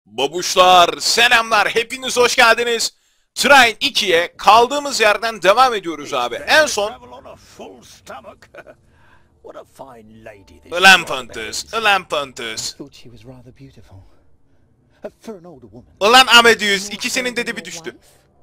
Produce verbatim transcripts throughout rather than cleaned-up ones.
Babuşlar, selamlar, hepiniz hoş geldiniz. Train ikiye kaldığımız yerden devam ediyoruz abi. En son... Ulan Pontus, ulan Pontus. Ulan Amadeus, ikisinin de dibi düştü.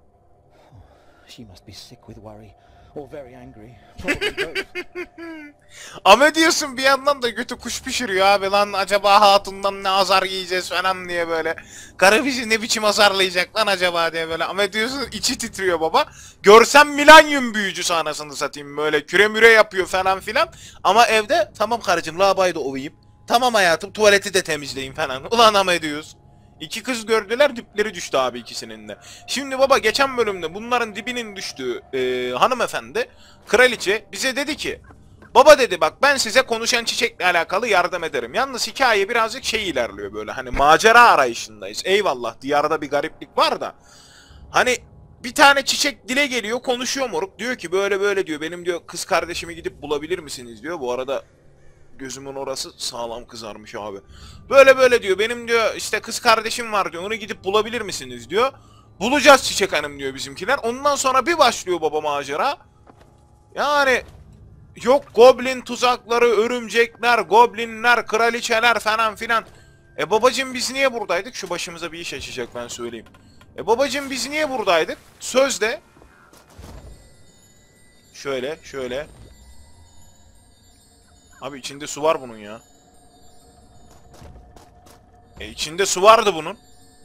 Amadeus'un bir yandan da götü kuş pişiriyor abi, lan acaba hatundan ne azar yiyeceğiz falan diye böyle. Karı bizi ne biçim azarlayacak lan acaba diye böyle. Amadeus'un içi titriyor baba. Görsem Milanyum büyücüsü anasını satayım, böyle küre müre yapıyor falan filan. Ama evde tamam karıcığım, lavaboyu da ovayım. Tamam hayatım, tuvaleti de temizleyin falan. Ulan Amadeus. İki kız gördüler, dipleri düştü abi ikisinin de. Şimdi baba, geçen bölümde bunların dibinin düştüğü e, hanımefendi, kraliçe bize dedi ki, baba dedi, bak ben size konuşan çiçekle alakalı yardım ederim. Yalnız hikaye birazcık şey ilerliyor böyle, hani macera arayışındayız. Eyvallah, diyarda bir gariplik var da. Hani bir tane çiçek dile geliyor, konuşuyor moruk. Diyor ki böyle böyle diyor, benim diyor kız kardeşimi gidip bulabilir misiniz diyor. Bu arada gözümün orası sağlam kızarmış abi. Böyle böyle diyor, benim diyor işte kız kardeşim var diyor, onu gidip bulabilir misiniz diyor. Bulacağız çiçek hanım diyor bizimkiler. Ondan sonra bir başlıyor baba macera. Yani yok goblin tuzakları, örümcekler, goblinler, kraliçeler falan filan. E babacım biz niye buradaydık? Şu başımıza bir iş açacak, ben söyleyeyim. E babacım biz niye buradaydık? Sözde. Şöyle şöyle. Abi içinde su var bunun ya. E içinde su vardı bunun.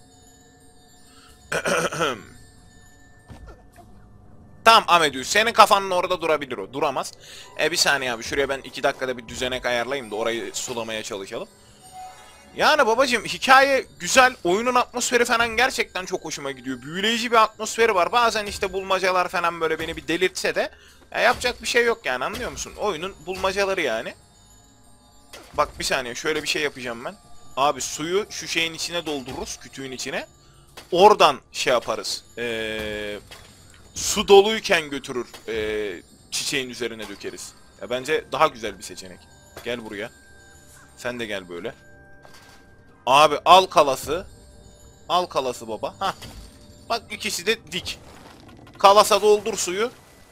Tamam Amedü, senin kafanın orada durabilir o. Duramaz. E bir saniye abi, şuraya ben iki dakikada bir düzenek ayarlayayım da orayı sulamaya çalışalım. Yani babacım hikaye güzel. Oyunun atmosferi falan gerçekten çok hoşuma gidiyor. Büyüleyici bir atmosferi var. Bazen işte bulmacalar falan böyle beni bir delirtse de ya yapacak bir şey yok yani, anlıyor musun? Oyunun bulmacaları yani. Bak bir saniye, şöyle bir şey yapacağım ben. Abi suyu şu şeyin içine doldururuz, kütüğün içine. Oradan şey yaparız. Ee, su doluyken götürür, ee, çiçeğin üzerine dökeriz. Ya bence daha güzel bir seçenek. Gel buraya. Sen de gel böyle. Abi al kalası. Al kalası baba. Hah. Bak ikisi de dik. Kalasa doldur suyu.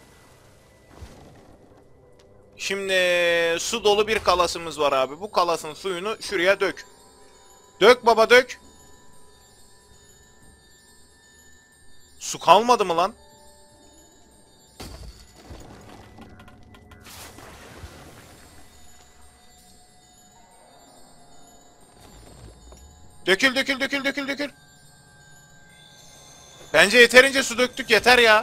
Şimdi su dolu bir kalasımız var abi. Bu kalasın suyunu şuraya dök. Dök baba dök. Su kalmadı mı lan? Dökül dökül dökül dökül dökül. Bence yeterince su döktük, yeter ya.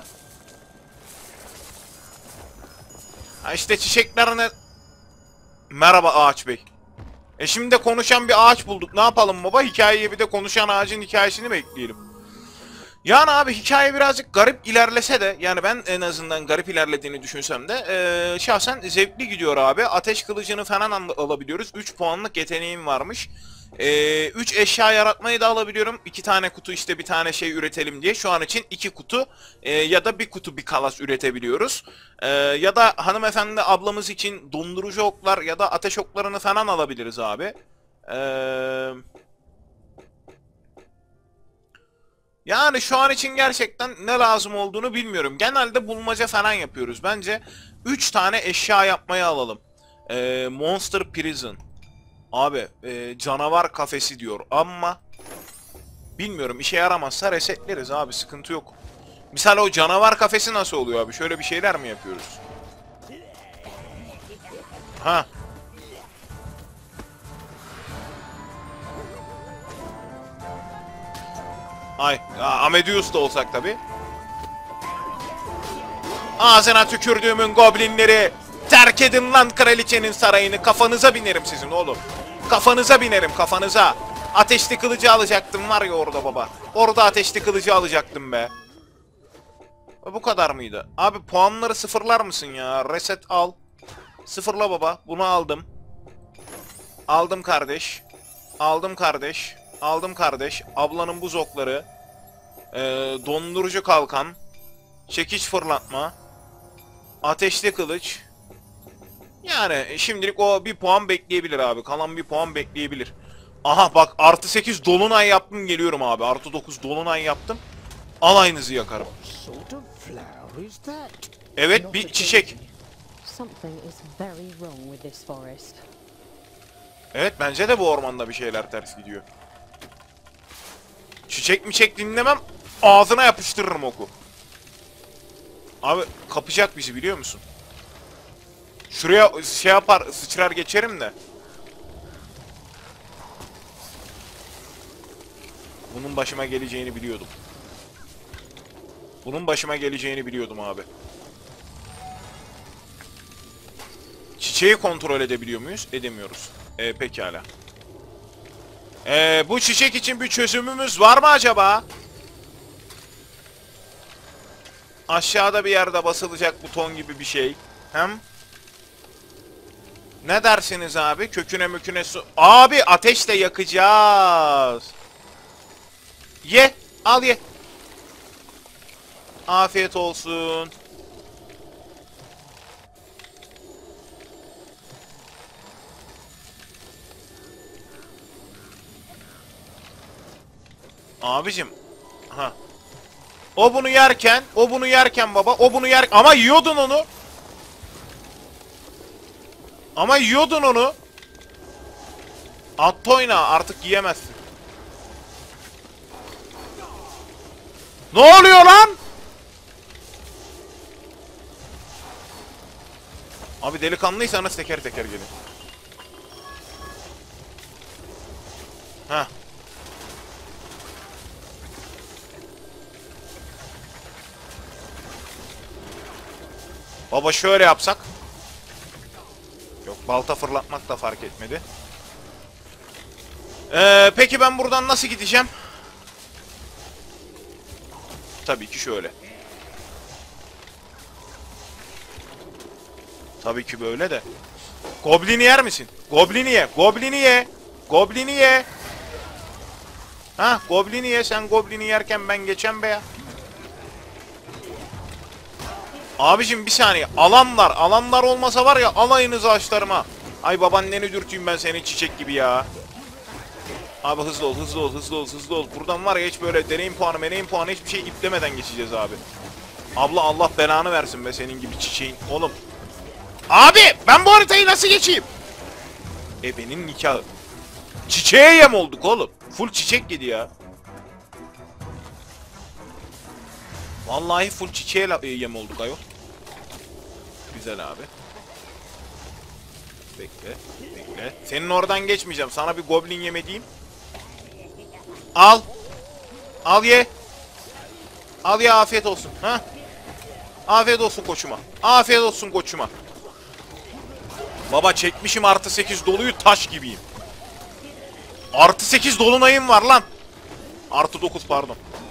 Ha işte çiçeklerine... Merhaba ağaç bey. E şimdi de konuşan bir ağaç bulduk. Ne yapalım baba? Hikayeye bir de konuşan ağacın hikayesini mi ekleyelim? Yani abi hikaye birazcık garip ilerlese de, yani ben en azından garip ilerlediğini düşünsem de ee, şahsen zevkli gidiyor abi. Ateş kılıcını falan al alabiliyoruz. üç puanlık yeteneğim varmış. üç eşya yaratmayı da alabiliyorum. iki tane kutu işte, bir tane şey üretelim diye. Şu an için iki kutu e, ya da bir kutu bir kalas üretebiliyoruz. E, ya da hanımefendi ablamız için dondurucu oklar ya da ateş oklarını falan alabiliriz abi. Eee... Yani şu an için gerçekten ne lazım olduğunu bilmiyorum. Genelde bulmaca falan yapıyoruz. Bence üç tane eşya yapmayı alalım. Ee, Monster Prison. Abi e, canavar kafesi diyor ama bilmiyorum, işe yaramazsa resetleriz abi, sıkıntı yok. Misal o canavar kafesi nasıl oluyor abi? Şöyle bir şeyler mi yapıyoruz? Ha. Ay, Amadeus da olsak tabi. Ağzına tükürdüğümün goblinleri, terk edin lan kraliçenin sarayını, kafanıza binerim sizin oğlum. Kafanıza binerim, kafanıza. Ateşli kılıcı alacaktım var ya orada baba. Orada ateşli kılıcı alacaktım be. Bu kadar mıydı? Abi puanları sıfırlar mısın ya? Reset al. Sıfırla baba. Bunu aldım. Aldım kardeş. Aldım kardeş. Aldım kardeş. Ablanın buz okları. Ee, dondurucu kalkan. Çekiç fırlatma. Ateşli kılıç. Yani şimdilik o bir puan bekleyebilir abi. Kalan bir puan bekleyebilir. Aha bak, artı sekiz dolunay yaptım, geliyorum abi. Artı dokuz dolunay yaptım. Alayınızı yakarım. Sort of flower is that? Evet, bir çiçek. Something is very wrong with this forest. Evet, bence de bu ormanda bir şeyler ters gidiyor. Çiçek mi çek dinlemem, ağzına yapıştırırım oku. Abi kapacak bizi, biliyor musun? Şuraya şey yapar, sıçrar geçerim de. Bunun başıma geleceğini biliyordum. Bunun başıma geleceğini biliyordum abi. Çiçeği kontrol edebiliyor muyuz? Edemiyoruz. Ee, pekala. Ee, bu çiçek için bir çözümümüz var mı acaba? Aşağıda bir yerde basılacak buton gibi bir şey. Hem? Ne dersiniz abi? Köküne müküne su... Abi ateşle yakacağız. Ye. Al ye. Afiyet olsun. Abicim. Ha. O bunu yerken, o bunu yerken baba, o bunu yer... Ama yiyordun onu. Ama yiyordun onu. At oyna, artık yiyemezsin. Ne oluyor lan? Abi delikanlıysanız teker teker gelin. Heh. Baba şöyle yapsak. Yok, balta fırlatmak da fark etmedi. Ee, peki ben buradan nasıl gideceğim? Tabii ki şöyle. Tabii ki böyle de. Goblin'i yer misin? Goblin'i ye. Goblin'i ye. Goblin'i ye. Ha, Goblin'i ye. Sen Goblin'i yerken ben geçen be ya. Abicim bir saniye. Alanlar. Alanlar olmasa var ya, alayınızı açlarıma. Ay babaanneni dürteyim ben seni çiçek gibi ya. Abi hızlı ol, hızlı ol, hızlı ol, hızlı ol. Buradan var ya hiç böyle deneyim puanı, meneyim puanı hiçbir şey iplemeden geçeceğiz abi. Abla Allah belanı versin be senin gibi çiçeğin. Oğlum. Abi ben bu haritayı nasıl geçeyim? Ebenin nikahı. Çiçeğe yem olduk oğlum. Full çiçek yedi ya. Vallahi full çiçeğe yem olduk ayol. Güzel abi. Bekle, bekle. Senin oradan geçmeyeceğim. Sana bir goblin yemediğim. Al. Al ye. Al ye, afiyet olsun. Ha? Afiyet olsun koçuma. Afiyet olsun koçuma. Baba çekmişim artı sekiz doluyu, taş gibiyim. Artı sekiz dolunayım var lan. Artı dokuz pardon.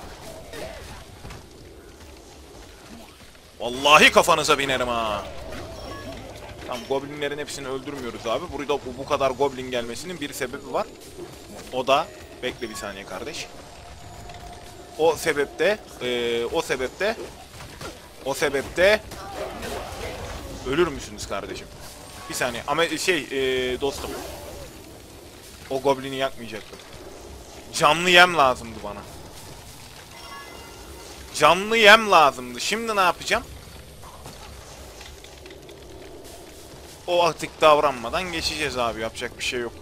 Vallahi kafanıza binerim ha. Tamam, goblinlerin hepsini öldürmüyoruz abi. Burada bu, bu kadar goblin gelmesinin bir sebebi var. O da, bekle bir saniye kardeş. O sebepte, e, o sebepte, o sebepte ölür müsünüz kardeşim? Bir saniye ama şey e, dostum. O goblini yakmayacaktım. Canlı yem lazımdı bana. Canlı yem lazımdı. Şimdi ne yapacağım? O atik davranmadan geçeceğiz abi. Yapacak bir şey yok.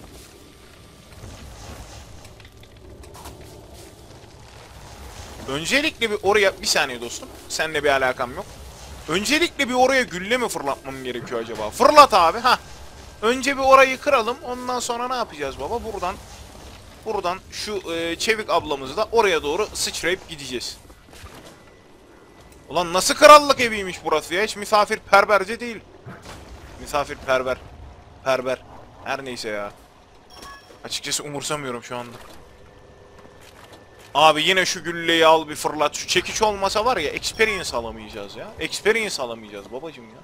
Öncelikle bir oraya... Bir saniye dostum. Seninle bir alakam yok. Öncelikle bir oraya gülle mi fırlatmam gerekiyor acaba? Fırlat abi. Ha. Önce bir orayı kıralım. Ondan sonra ne yapacağız baba? Buradan... Buradan şu e, Çevik ablamızı da oraya doğru sıçrayıp gideceğiz. Ulan nasıl krallık eviymiş burası ya? Hiç misafirperverce değil. Misafirperver. Perver. Her neyse ya. Açıkçası umursamıyorum şu anda. Abi yine şu gülleyi al bir fırlat. Şu çekiç olmasa var ya, experience alamayacağız ya. Experience alamayacağız babacım ya.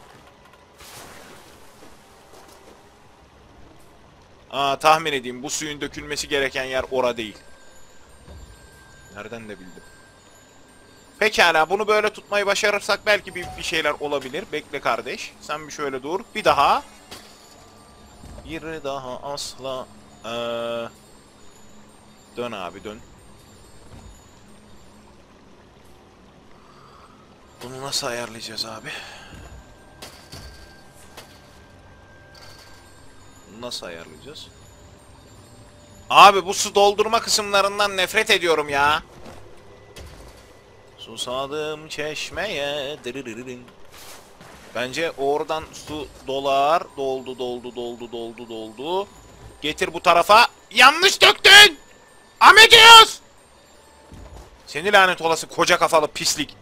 Aa, tahmin edeyim, bu suyun dökülmesi gereken yer ora değil. Nereden de bildim. Pekala, bunu böyle tutmayı başarırsak belki bir, bir şeyler olabilir. Bekle kardeş. Sen bir şöyle dur. Bir daha. Bir daha asla Ee, dön abi dön. Bunu nasıl ayarlayacağız abi? Bunu nasıl ayarlayacağız? Abi bu su doldurma kısımlarından nefret ediyorum ya. Susadım çeşmeye. Dırırırırın. Bence oradan su dolar. Doldu doldu doldu doldu doldu. Getir bu tarafa. Yanlış döktün. Amedios. Seni lanet olası koca kafalı pislik.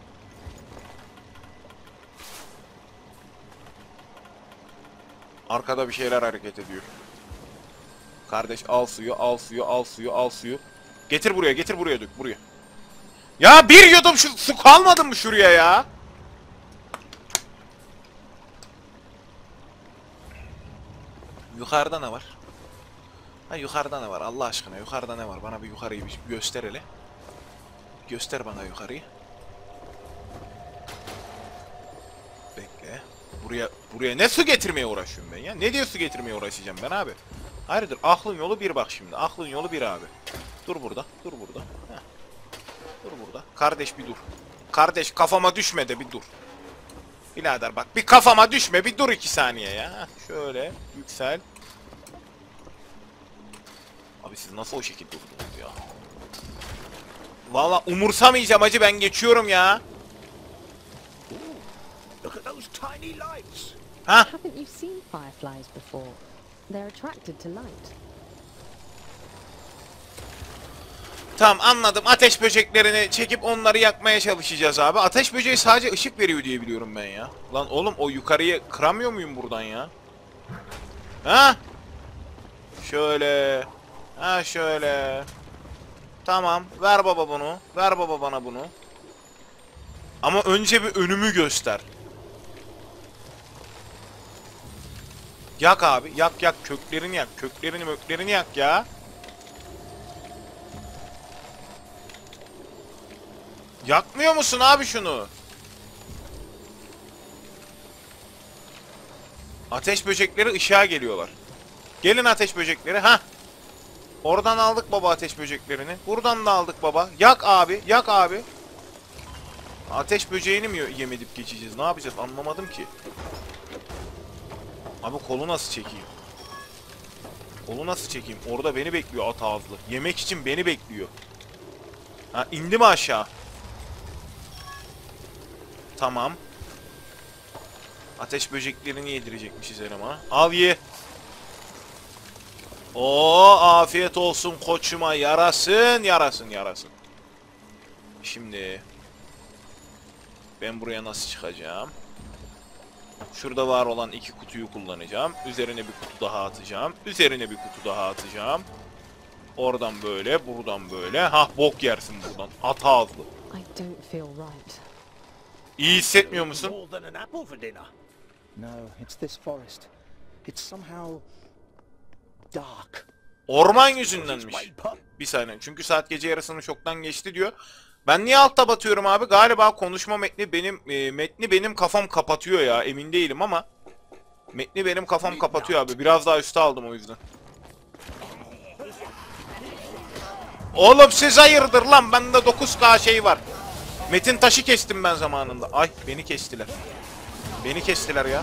Arkada bir şeyler hareket ediyor. Kardeş al suyu, al suyu, al suyu, al suyu. Getir buraya, getir buraya dök, buraya. Ya bir yudum şu su kalmadı mı şuraya ya? Yukarıda ne var? Ha yukarıda ne var? Allah aşkına yukarıda ne var? Bana bir yukarıyı bir göster hele. Göster bana yukarıyı. Bekle. Buraya buraya ne su getirmeye uğraşıyorum ben ya? Ne diye su getirmeye uğraşacağım ben abi? Hayırdır? Aklın yolu bir bak şimdi. Aklın yolu bir abi. Dur burada. Dur burada. Heh. Dur burada. Kardeş bir dur. Kardeş kafama düşme de bir dur. Birader bak bir kafama düşme bir dur iki saniye ya. Heh. Şöyle yüksel. Abi siz nasıl o şekilde durdunuz ya? Valla umursamayacağım acı ben geçiyorum ya. Look at those tiny lights. Ha? Haven't you seen fireflies before? They're attracted to light. Tamam anladım. Ateş böceklerini çekip onları yakmaya çalışacağız abi. Ateş böceği sadece ışık veriyor diye biliyorum ben ya. Lan oğlum o yukarıyı kıramıyor muyum buradan ya? Ha? Şöyle. Ha şöyle. Tamam. Ver baba bunu. Ver baba bana bunu. Ama önce bir önümü göster. Yak abi. Yak yak. Köklerini yak. Köklerini möklerini yak ya. Yakmıyor musun abi şunu? Ateş böcekleri ışığa geliyorlar. Gelin ateş böcekleri. Ha. Oradan aldık baba ateş böceklerini. Buradan da aldık baba. Yak abi. Yak abi. Ateş böceğini mi yem edip geçeceğiz? Ne yapacağız? Anlamadım ki. Abi kolu nasıl çekeyim? Kolu nasıl çekeyim? Orada beni bekliyor at ağızlı. Yemek için beni bekliyor. Ha indi mi aşağı? Tamam. Ateş böceklerini yedirecekmişiz elemana. Al ye. Oo afiyet olsun koçuma. Yarasın, yarasın, yarasın. Şimdi ben buraya nasıl çıkacağım? Şurada var olan iki kutuyu kullanacağım. Üzerine bir kutu daha atacağım. Üzerine bir kutu daha atacağım. Oradan böyle, buradan böyle. Hah bok yersin buradan. At ağızlı. I don't feel right. İyi hissetmiyor musun? More than an apple for dinner. No, it's this forest. It's somehow dark. Orman yüzündenmiş. Bir saniye. Çünkü saat gece yarısını çoktan geçti diyor. Ben niye altta batıyorum abi? Galiba konuşma metni benim e, metni benim kafam kapatıyor ya. Emin değilim ama metni benim kafam kapatıyor abi. Biraz daha üste aldım o yüzden. Oğlum siz hayırdır lan? Bende dokuz K şey var. Metin taşı kestim ben zamanında. Ay beni kestiler. Beni kestiler ya.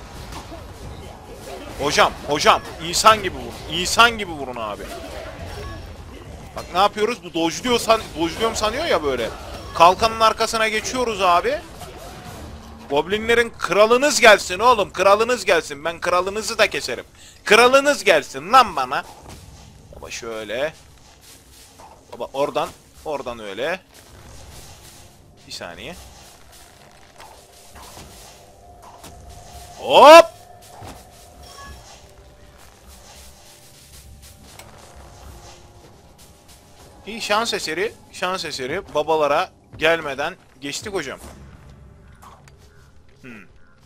Hocam, hocam insan gibi vurun. İnsan gibi vurun abi. Bak ne yapıyoruz? Bu dojluyor san dojluyorum sanıyor ya böyle. Kalkanın arkasına geçiyoruz abi. Goblinlerin kralınız gelsin oğlum. Kralınız gelsin. Ben kralınızı da keserim. Kralınız gelsin lan bana. Baba şöyle. Baba oradan. Oradan öyle. Bir saniye. Hop. İyi şans eseri. Şans eseri. Babalara gelmeden geçtik hocam. Hmm.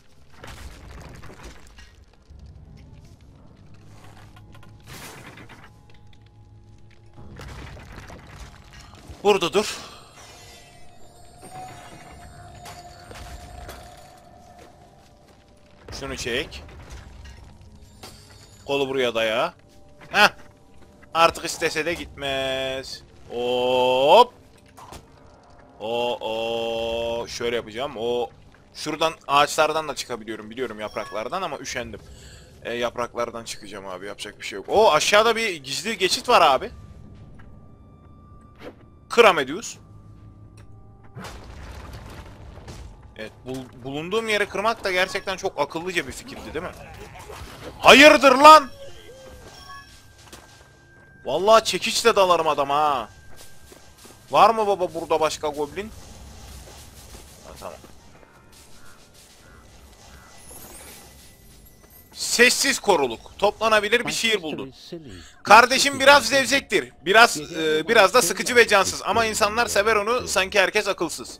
Burada dur. Şunu çek. Kolu buraya daya. Heh. Artık istese de gitmez. Hop. O o şöyle yapacağım. O şuradan ağaçlardan da çıkabiliyorum biliyorum, yapraklardan, ama üşendim. E, yapraklardan çıkacağım abi, yapacak bir şey yok. O aşağıda bir gizli geçit var abi. Kıram ediyoruz. Evet, bul bulunduğum yeri kırmak da gerçekten çok akıllıca bir fikirdi değil mi? Hayırdır lan? Vallahi çekiçle dalarım adama ha. Var mı baba burada başka goblin? Ha, tamam. Sessiz koruluk. Toplanabilir bir şiir buldum. Kardeşim biraz zevzektir. Biraz e, biraz da sıkıcı ve cansız. Ama insanlar sever onu, sanki herkes akılsız.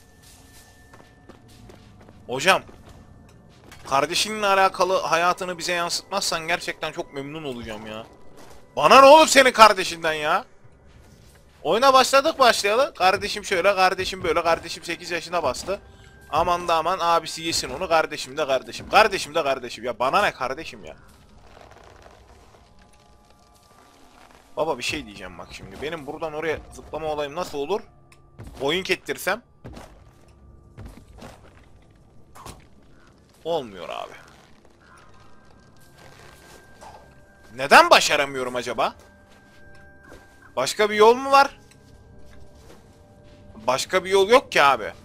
Hocam. Kardeşinle alakalı hayatını bize yansıtmazsan gerçekten çok memnun olacağım ya. Bana ne olur senin kardeşinden ya? Oyuna başladık başlayalı. Kardeşim şöyle, kardeşim böyle, kardeşim sekiz yaşına bastı. Aman da aman abisi yesin onu, kardeşim de kardeşim. Kardeşim de kardeşim. Ya bana ne kardeşim ya? Baba bir şey diyeceğim bak şimdi. Benim buradan oraya zıplama olayım nasıl olur? Boyun kettirsem. Olmuyor abi. Neden başaramıyorum acaba? Başka bir yol mu var? Başka bir yol yok ki abi.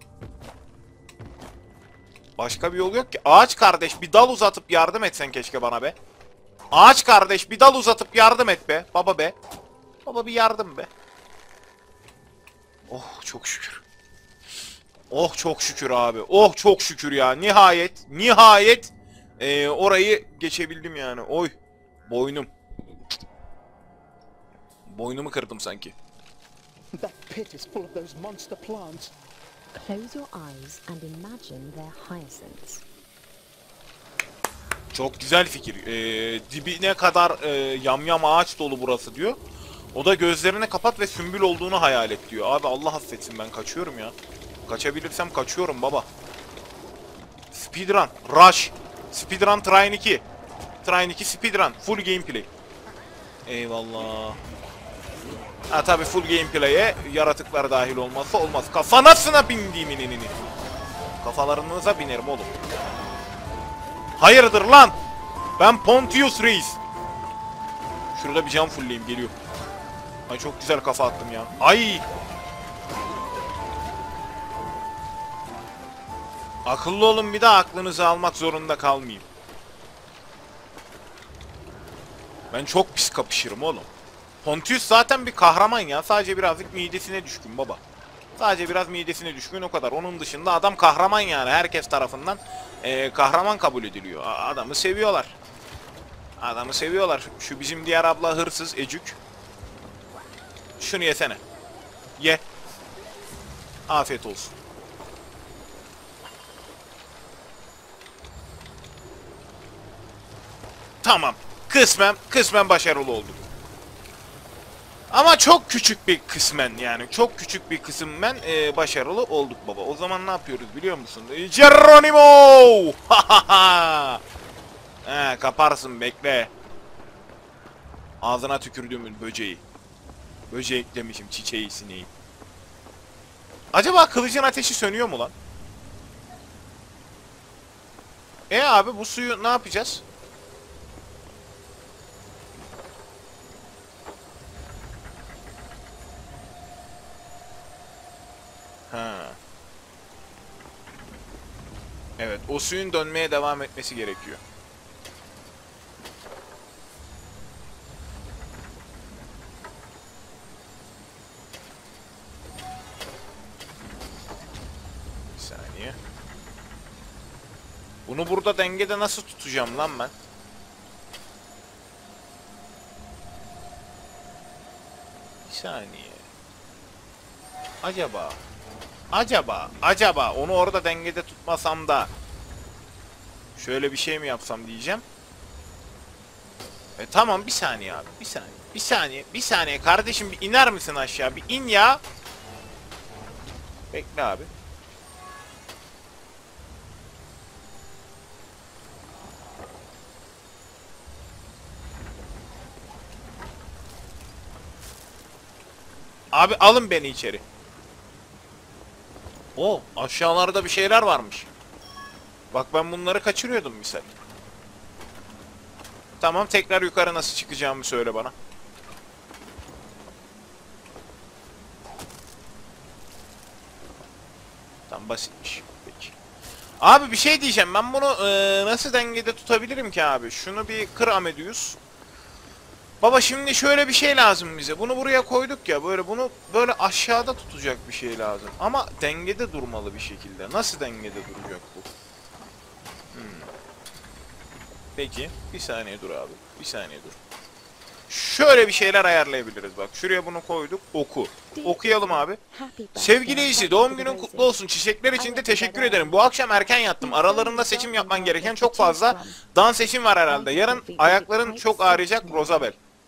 Başka bir yol yok ki. Ağaç kardeş bir dal uzatıp yardım etsen keşke bana be. Ağaç kardeş bir dal uzatıp yardım et be. Baba be. Baba bir yardım be. Oh çok şükür. Oh çok şükür abi. Oh çok şükür ya. Nihayet. Nihayet. Ee, orayı geçebildim yani. Oy. Boynum. Boynumu kırdım sanki. That pit is full of those monster plants. Close your eyes and imagine they're hyacinths. Çok güzel fikir. Ee, dibine kadar e, yamyam ağaç dolu burası diyor. O da gözlerini kapat ve sümbül olduğunu hayal et diyor. Abi Allah affetsin, ben kaçıyorum ya. Kaçabilirsem kaçıyorum baba. Speedrun. Rush. Speedrun Train iki. Train iki Speedrun. Full gameplay. Eyvallah. Ha tabi full gameplay'e yaratıklar dahil olmazsa olmaz. Kafanasına bindiğimin inini. Kafalarınıza binerim oğlum. Hayırdır lan? Ben Pontius Reis. Şurada bir cam fullleyeyim, geliyor. Ay çok güzel kafa attım ya. Ay. Akıllı olun, bir daha aklınızı almak zorunda kalmayayım. Ben çok pis kapışırım oğlum. Pontius zaten bir kahraman ya. Sadece birazcık midesine düşkün baba. Sadece biraz midesine düşkün, o kadar. Onun dışında adam kahraman yani. Herkes tarafından e, kahraman kabul ediliyor. Adamı seviyorlar. Adamı seviyorlar. Şu bizim diğer abla hırsız Ecük. Şunu yesene. Ye. Afiyet olsun. Tamam. Kısmen, kısmen başarılı olduk. Ama çok küçük bir kısmen, yani çok küçük bir kısmen e, başarılı olduk baba. O zaman ne yapıyoruz biliyor musun? E, Geronimo! He, kaparsın bekle. Ağzına tükürdüğümün böceği. Böcek demişim, çiçeği, sineği. Acaba kılıcın ateşi sönüyor mu lan? E abi bu suyu ne yapacağız? Ha. Evet, o suyun dönmeye devam etmesi gerekiyor. Bir saniye. Bunu burada dengede nasıl tutacağım lan ben? Bir saniye. Acaba... Acaba, acaba onu orada dengede tutmasam da şöyle bir şey mi yapsam diyeceğim. E tamam, bir saniye abi, bir saniye, bir saniye, bir saniye kardeşim, bir iner misin aşağı, bir in ya. Bekle abi. Abi alın beni içeri. O aşağılarda bir şeyler varmış. Bak ben bunları kaçırıyordum misal. Tamam, tekrar yukarı nasıl çıkacağımı söyle bana. Tam basitmiş. Peki. Abi bir şey diyeceğim. Ben bunu e, nasıl dengede tutabilirim ki abi? Şunu bir kır Amedius. Baba şimdi şöyle bir şey lazım bize. Bunu buraya koyduk ya. Böyle bunu böyle aşağıda tutacak bir şey lazım. Ama dengede durmalı bir şekilde. Nasıl dengede duracak bu? Hmm. Peki. Bir saniye dur abi. Bir saniye dur. Şöyle bir şeyler ayarlayabiliriz bak. Şuraya bunu koyduk. Oku. Okuyalım abi. Sevgili Easy, doğum günün kutlu olsun. Çiçekler için de teşekkür ederim. Bu akşam erken yattım. Aralarında seçim yapman gereken çok fazla dan seçim var herhalde. Yarın ayakların çok ağrıyacak Rosabel.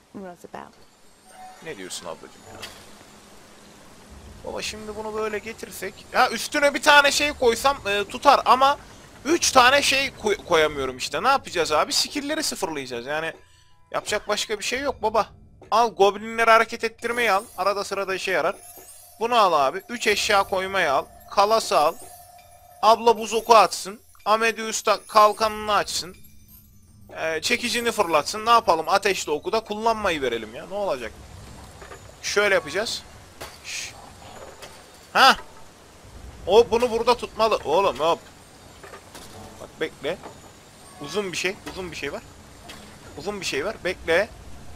Ne diyorsun ablacığım ya? Baba şimdi bunu böyle getirsek. Ya üstüne bir tane şey koysam e, tutar ama üç tane şey koy koyamıyorum işte. Ne yapacağız abi? Skill'leri sıfırlayacağız. Yani yapacak başka bir şey yok baba. Al goblinleri hareket ettirmeyi al. Arada sırada işe yarar. Bunu al abi. üç eşya koymayı al. Kalası al. Abla buz oku atsın. Amedius da kalkanını açsın. Ee, çekicini fırlatsın. Ne yapalım? Ateşli oku da kullanmayı verelim ya. Ne olacak? Şöyle yapacağız. Şş. Ha? O bunu burada tutmalı. Oğlum hop. Bak bekle. Uzun bir şey. Uzun bir şey var. Uzun bir şey var. Bekle.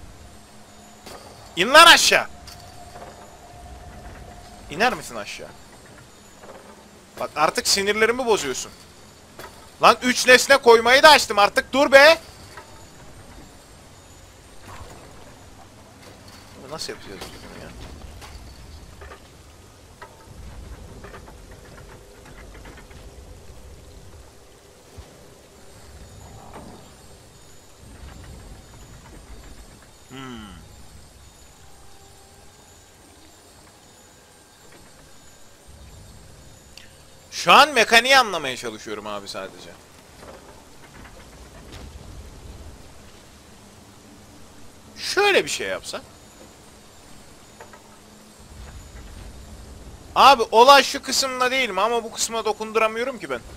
İn lan aşağı. İner misin aşağı? Bak artık sinirlerimi bozuyorsun. Lan üç nesne koymayı da açtım artık. Dur be. Nasıl yapacağız bunu ya? Hmm. Şu an mekaniği anlamaya çalışıyorum abi sadece. Şöyle bir şey yapsak. Abi olay şu kısımda değil mi? Ama bu kısma dokunduramıyorum ki ben.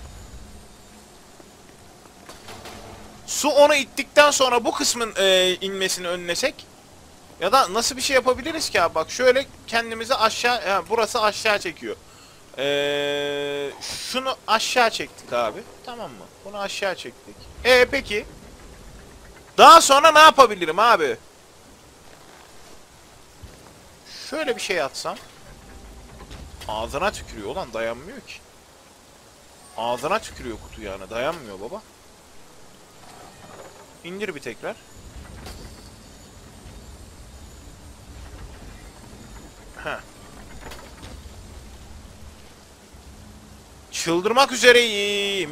Su onu ittikten sonra bu kısmın e, inmesini önlesek. Ya da nasıl bir şey yapabiliriz ki abi? Bak şöyle kendimizi aşağı... Yani burası aşağı çekiyor. Ee, şunu aşağı çektik abi. Tamam mı? Bunu aşağı çektik. E peki. Daha sonra ne yapabilirim abi? Şöyle bir şey atsam. Ağzına tükürüyor ulan, dayanmıyor ki. Ağzına tükürüyor kutu yani, dayanmıyor baba. İndir bir tekrar. Heh. Çıldırmak üzereyim.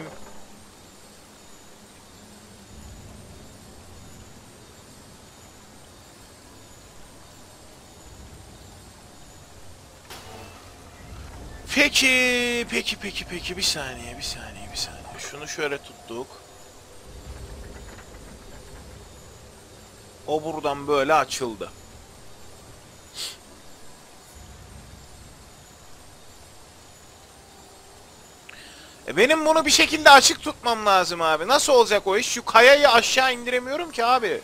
Peki, peki, peki, peki. Bir saniye, bir saniye, bir saniye. Şunu şöyle tuttuk. O buradan böyle açıldı. E benim bunu bir şekilde açık tutmam lazım abi. Nasıl olacak o iş? Şu kayayı aşağı indiremiyorum ki abi.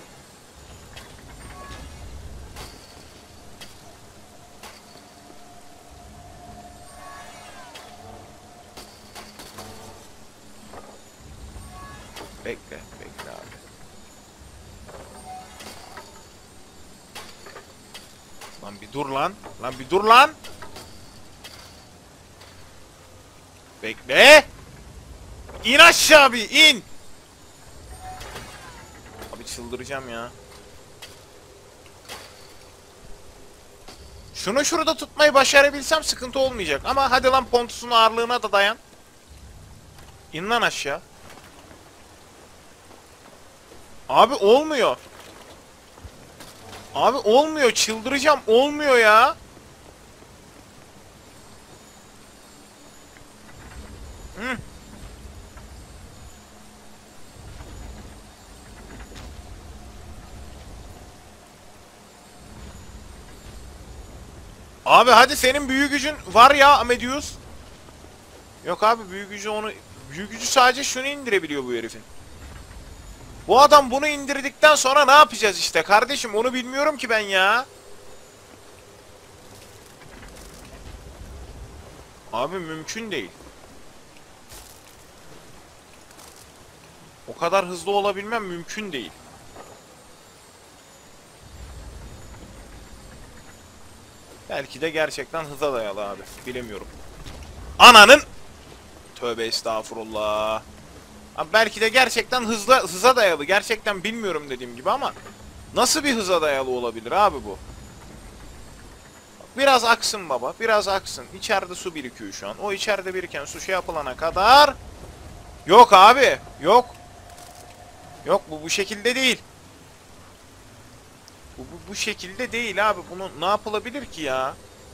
Bekle, bekle abi. Lan bir dur lan. Lan bir dur lan. Bekle. İn aşağı bir in. Abi çıldıracağım ya. Şunu şurada tutmayı başarabilsem sıkıntı olmayacak. Ama hadi lan, Pontus'un ağırlığına da dayan. İn lan aşağı. Abi olmuyor. Abi olmuyor, çıldıracağım, olmuyor ya. Hı. Abi hadi senin büyü gücün var ya Amedius. Yok abi büyü gücü onu... Büyü gücü sadece şunu indirebiliyor bu herifin. Bu adam bunu indirdikten sonra ne yapacağız işte kardeşim onu bilmiyorum ki ben ya. Abi mümkün değil. O kadar hızlı olabilmem mümkün değil. Belki de gerçekten hıza dayalı abi. Bilemiyorum. Ananın! Tövbe estağfurullah. Abi belki de gerçekten hızla, hıza dayalı. Gerçekten bilmiyorum dediğim gibi ama nasıl bir hıza dayalı olabilir abi bu? Biraz aksın baba. Biraz aksın. İçeride su birikiyor şu an. O içeride biriken su şey yapılana kadar... Yok abi. Yok. Yok bu bu şekilde değil. Bu, bu, bu şekilde değil abi. Bunu ne yapılabilir ki ya?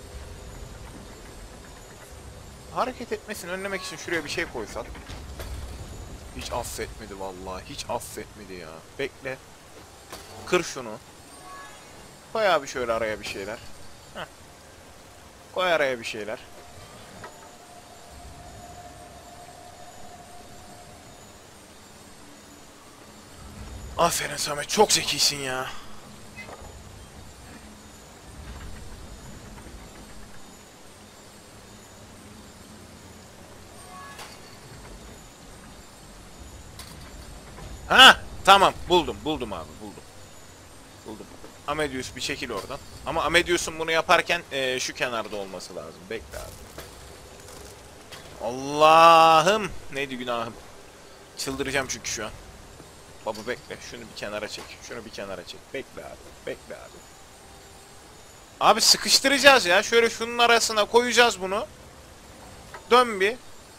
Hareket etmesini önlemek için şuraya bir şey koysak. Hiç affetmedi vallahi. Hiç affetmedi ya. Bekle. Kır şunu. Koy abi şöyle araya bir şeyler. Heh. Koy araya bir şeyler. Aferin Samet. Çok zekisin ya. Ha, tamam buldum buldum abi buldum. Buldum. Amedius bir çekil oradan. Ama Amedius'un bunu yaparken e, şu kenarda olması lazım. Bekle abi. Allah'ım neydi günahım. Çıldıracağım çünkü şu an. Baba bekle şunu bir kenara çek. Şunu bir kenara çek. Bekle abi. Bekle abi. Abi sıkıştıracağız ya. Şöyle şunun arasına koyacağız bunu. Dön bir.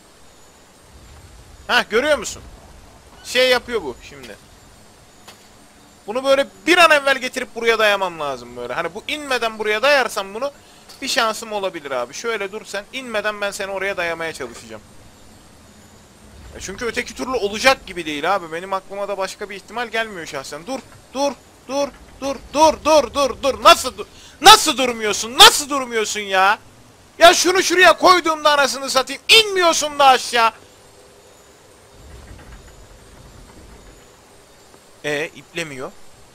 Hah görüyor musun? Şey yapıyor bu şimdi. Bunu böyle bir an evvel getirip buraya dayamam lazım böyle. Hani bu inmeden buraya dayarsam bunu bir şansım olabilir abi. Şöyle dur sen inmeden ben seni oraya dayamaya çalışacağım. Ya çünkü öteki türlü olacak gibi değil abi. Benim aklıma da başka bir ihtimal gelmiyor şahsen. Dur, dur, dur, dur, dur, dur, dur, dur. Nasıl dur? Nasıl durmuyorsun? Nasıl durmuyorsun ya? Ya şunu şuraya koyduğumda anasını satayım. İnmiyorsun da aşağı. E iplemiyor.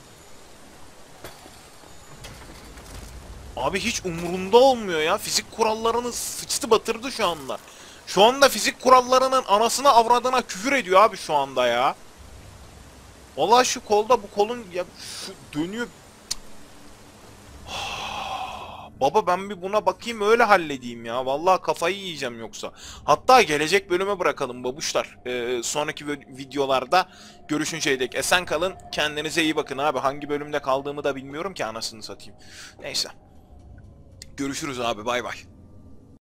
Abi hiç umurunda olmuyor ya. Fizik kurallarını sıçtı batırdı şu anda. Şu anda fizik kurallarının anasına avradına küfür ediyor abi şu anda ya. Vallahi şu kolda bu kolun ya şu dönüyor. Baba ben bir buna bakayım öyle halledeyim ya. Vallahi kafayı yiyeceğim yoksa. Hatta gelecek bölüme bırakalım babuşlar. Ee, sonraki videolarda görüşünceye dek esen kalın. Kendinize iyi bakın abi. Hangi bölümde kaldığımı da bilmiyorum ki anasını satayım. Neyse. Görüşürüz abi bay bay.